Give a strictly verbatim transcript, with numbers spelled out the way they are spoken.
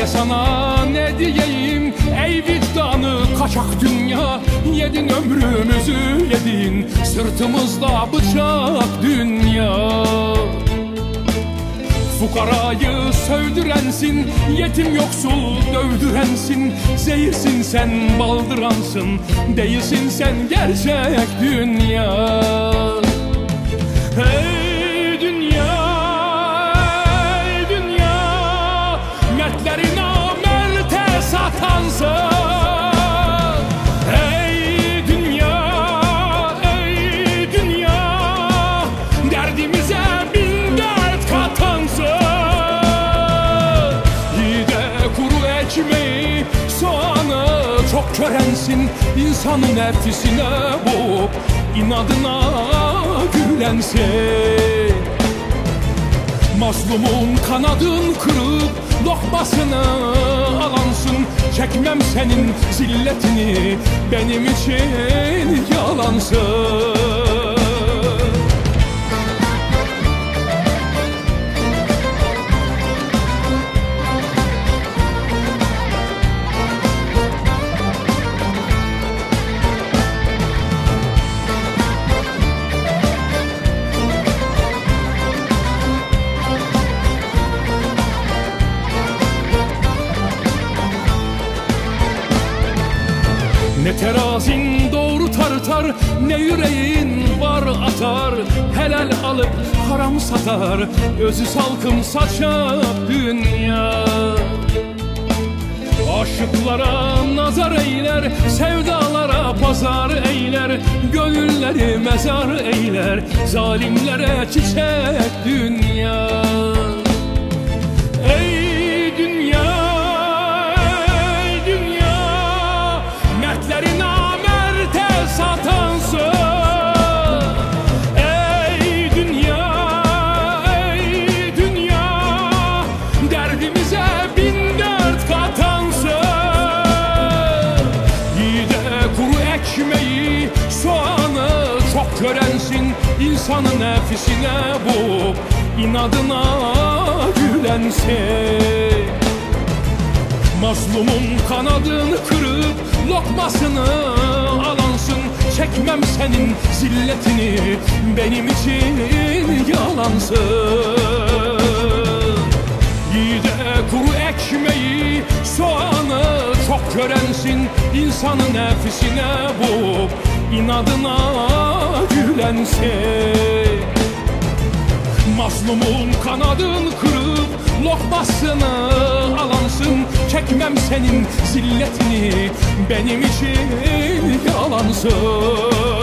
Söyle sana ne diyeyim ey vicdanı kaçak dünya. Yedin ömrümüzü yedin, sırtımızda bıçak dünya. Fukarayı sövdürensin, yetim yoksul dövdürensin. Zehirsin sen, baldıransın, değilsin sen gerçek dünya. Hey dünya, ey dünya, mertleri namerte satansın. Ey dünya, ey dünya, derdimize bin dert katansın. Yide kuru ekmeği, soğanı çok körensin. İnsanın nefsine boğup inadına gülensin. Mazlumun kanadın kırıp lokmasını alansın. Çekmem senin zilletini, benim için yalansın. Ne terazin doğru tartar, ne yüreğin var atar. Helal alıp haram satar, özü salkım saçar dünya. Aşıklara nazar eyler, sevdalara pazar eyler. Gönülleri mezar eyler, zalimlere çiçek dünya. Ey dünya, ey dünya, mertleri namerte satansın. Ey dünya, ey dünya, derdimize bin dert katansın. Yide kuru ekmeği, soğanı çok körensin. İnsanın nefsine boğup inadına gülensin. Mazlumun kanadını kırıp lokmasını alansın. Çekmem senin zilletini, benim için yalansın. Yide kuru ekmeği, soğanı çok körensin. İnsanın nefsine boğup inadına gülensin. Mazlumun kanadını kırıp lokmasını alansın. Çekmem senin zilletini, benim için yalansın.